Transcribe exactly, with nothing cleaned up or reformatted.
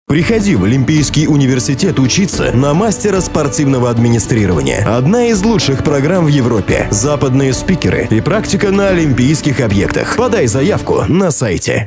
Приходи в Олимпийский университет учиться на мастера спортивного администрирования. Одна из лучших программ в Европе. Западные спикеры и практика на олимпийских объектах. Подай заявку на сайте.